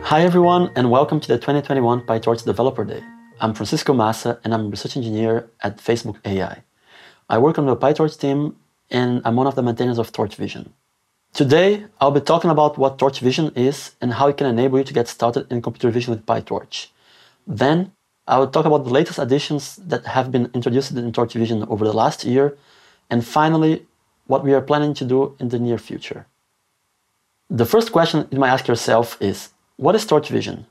Hi everyone, and welcome to the 2021 PyTorch Developer Day. I'm Francisco Massa, and I'm a research engineer at Facebook AI. I work on the PyTorch team, and I'm one of the maintainers of Torchvision. Today, I'll be talking about what Torchvision is and how it can enable you to get started in computer vision with PyTorch. Then, I will talk about the latest additions that have been introduced in Torchvision over the last year, and finally, what we are planning to do in the near future. The first question you might ask yourself is, what is Torchvision?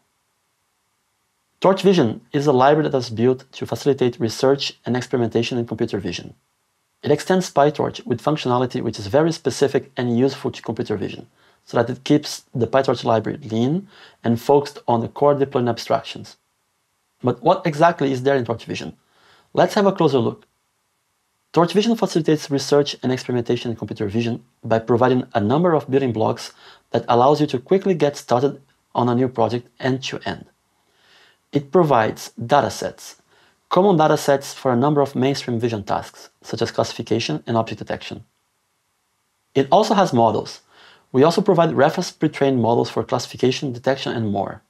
Torchvision is a library that was built to facilitate research and experimentation in computer vision. It extends PyTorch with functionality which is very specific and useful to computer vision, so that it keeps the PyTorch library lean and focused on the core deep learning abstractions. But what exactly is there in Torchvision? Let's have a closer look. Torchvision facilitates research and experimentation in computer vision by providing a number of building blocks that allows you to quickly get started on a new project end-to-end. It provides datasets, common datasets for a number of mainstream vision tasks, such as classification and object detection. It also has models. We also provide reference pre-trained models for classification, detection, and more.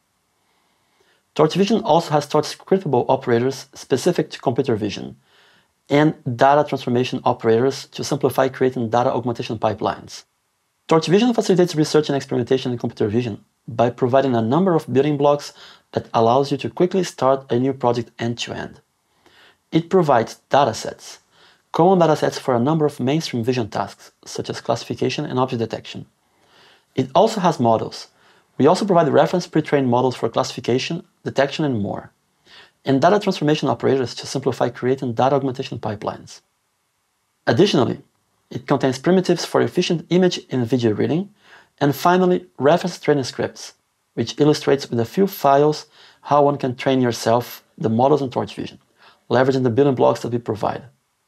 Torchvision also has torch-scriptable operators specific to computer vision, and data transformation operators to simplify creating data augmentation pipelines. Torchvision facilitates research and experimentation in computer vision by providing a number of building blocks that allows you to quickly start a new project end-to-end. It provides datasets, common datasets for a number of mainstream vision tasks, such as classification and object detection. It also has models. We also provide reference pre-trained models for classification, detection, and more, and data transformation operators to simplify creating data augmentation pipelines. Additionally, it contains primitives for efficient image and video reading, and finally, reference training scripts, which illustrates with a few files how one can train yourself the models in Torchvision, leveraging the building blocks that we provide.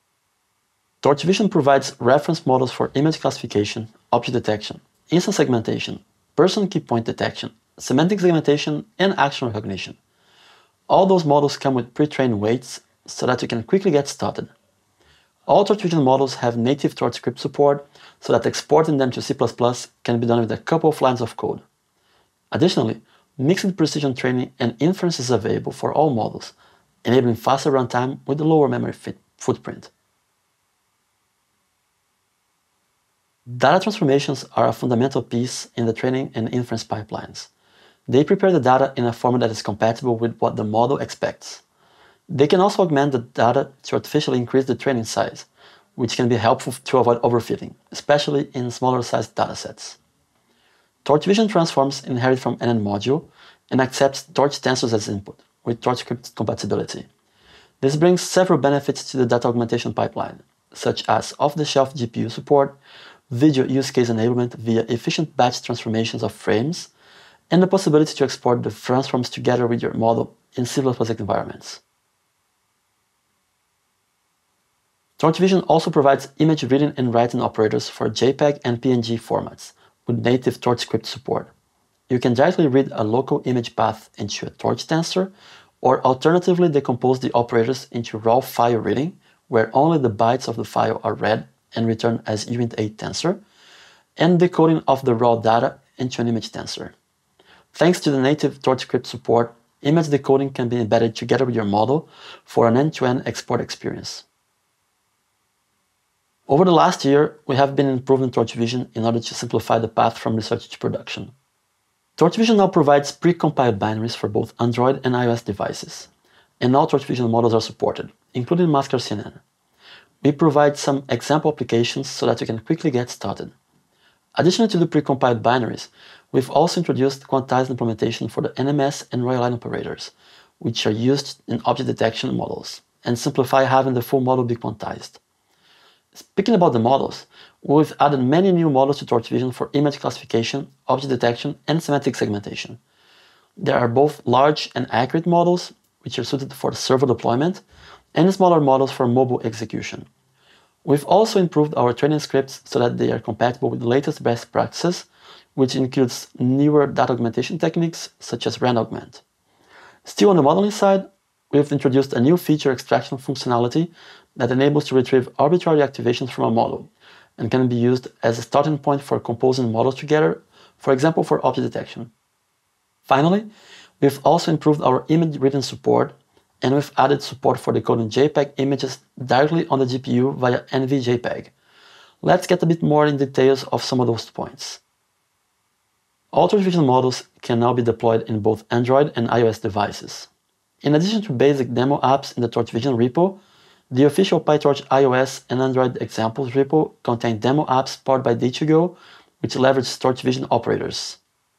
Torchvision provides reference models for image classification, object detection, instance segmentation, person key point detection, semantic segmentation, and action recognition. All those models come with pre-trained weights so that you can quickly get started. All Torchvision models have native Torch script support, so that exporting them to C++ can be done with a couple of lines of code. Additionally, mixed precision training and inference is available for all models, enabling faster runtime with a lower memory footprint. Data transformations are a fundamental piece in the training and inference pipelines. They prepare the data in a format that is compatible with what the model expects. They can also augment the data to artificially increase the training size, which can be helpful to avoid overfitting, especially in smaller sized datasets. Torchvision transforms inherit from NN module and accepts Torch tensors as input, with Torch script compatibility. This brings several benefits to the data augmentation pipeline, such as off-the-shelf GPU support, video use case enablement via efficient batch transformations of frames, and the possibility to export the transforms together with your model in C++ environments. Torchvision also provides image reading and writing operators for JPEG and PNG formats with native Torch script support. You can directly read a local image path into a Torch tensor, or alternatively decompose the operators into raw file reading, where only the bytes of the file are read and returned as uint8 tensor, and decoding of the raw data into an image tensor. Thanks to the native Torch script support, image decoding can be embedded together with your model for an end-to-end export experience. Over the last year, we have been improving Torchvision in order to simplify the path from research to production. Torchvision now provides pre-compiled binaries for both Android and iOS devices, and all Torchvision models are supported, including Master CNN. We provide some example applications so that you can quickly get started. Additionally to the pre-compiled binaries, we've also introduced quantized implementation for the NMS and royal line operators, which are used in object detection models, and simplify having the full model be quantized. Speaking about the models, we've added many new models to Torchvision for image classification, object detection, and semantic segmentation. There are both large and accurate models, which are suited for server deployment, and smaller models for mobile execution. We've also improved our training scripts so that they are compatible with the latest best practices, which includes newer data augmentation techniques such as RandAugment. Still on the modeling side, we've introduced a new feature extraction functionality that enables to retrieve arbitrary activations from a model and can be used as a starting point for composing models together, for example for object detection. Finally, we've also improved our image reading support, and we've added support for decoding JPEG images directly on the GPU via NVJPEG. Let's get a bit more in details of some of those points. All Torchvision models can now be deployed in both Android and iOS devices. In addition to basic demo apps in the Torchvision repo, the official PyTorch iOS and Android examples repo contain demo apps powered by D2Go, which leverage Torchvision operators.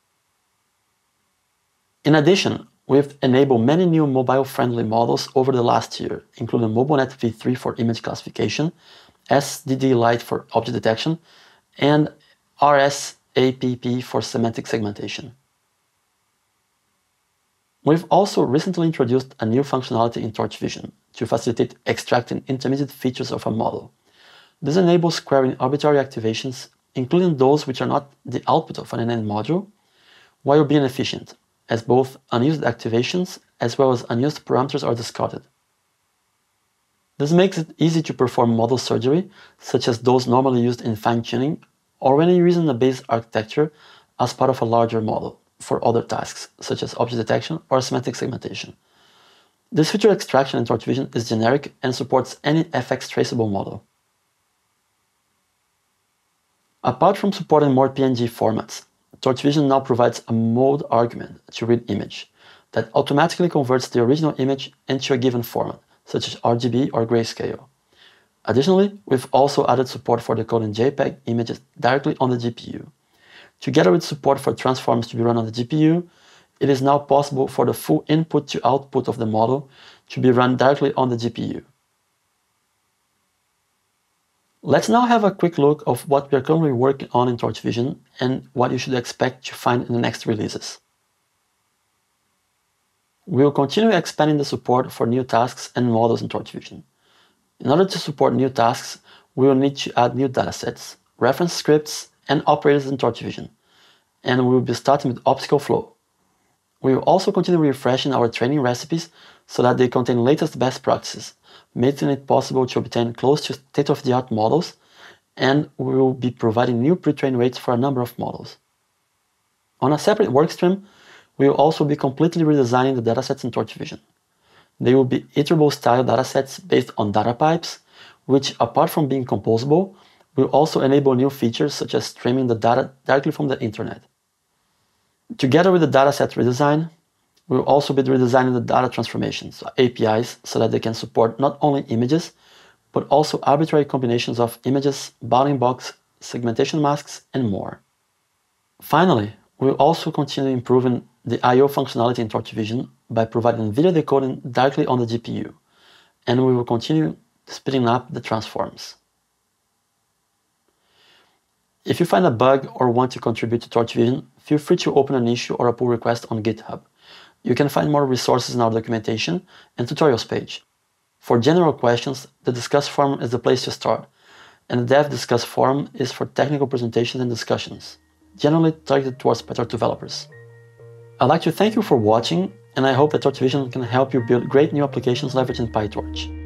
In addition, we've enabled many new mobile-friendly models over the last year, including MobileNet v3 for image classification, SDD Lite for object detection, and RSAPP for semantic segmentation. We've also recently introduced a new functionality in Torchvision to facilitate extracting intermediate features of a model. This enables querying arbitrary activations, including those which are not the output of an NN module, while being efficient, as both unused activations as well as unused parameters are discarded. This makes it easy to perform model surgery, such as those normally used in fine-tuning, or when you're using a base architecture as part of a larger model for other tasks, such as object detection or semantic segmentation. This feature extraction in Torchvision is generic and supports any FX traceable model. Apart from supporting more PNG formats, Torchvision now provides a mode argument to read image that automatically converts the original image into a given format, such as RGB or grayscale. Additionally, we've also added support for decoding JPEG images directly on the GPU. Together with support for transforms to be run on the GPU, it is now possible for the full input to output of the model to be run directly on the GPU. Let's now have a quick look of what we are currently working on in Torchvision and what you should expect to find in the next releases. We will continue expanding the support for new tasks and models in Torchvision. In order to support new tasks, we will need to add new datasets, reference scripts, and operators in Torchvision, and we will be starting with optical flow. We will also continue refreshing our training recipes so that they contain latest best practices, making it possible to obtain close to state-of-the-art models, and we will be providing new pre-trained weights for a number of models. On a separate workstream, we will also be completely redesigning the datasets in Torchvision. They will be iterable style datasets based on data pipes, which, apart from being composable, will also enable new features such as streaming the data directly from the internet. Together with the dataset redesign, we will also be redesigning the data transformations, APIs, so that they can support not only images, but also arbitrary combinations of images, bounding box, segmentation masks, and more. Finally, we will also continue improving the I/O functionality in Torchvision by providing video decoding directly on the GPU, and we will continue speeding up the transforms. If you find a bug or want to contribute to Torchvision, feel free to open an issue or a pull request on GitHub. You can find more resources in our documentation and tutorials page. For general questions, the Discuss forum is the place to start, and the Dev Discuss forum is for technical presentations and discussions, generally targeted towards PyTorch developers. I'd like to thank you for watching, and I hope that Torchvision can help you build great new applications leveraging PyTorch.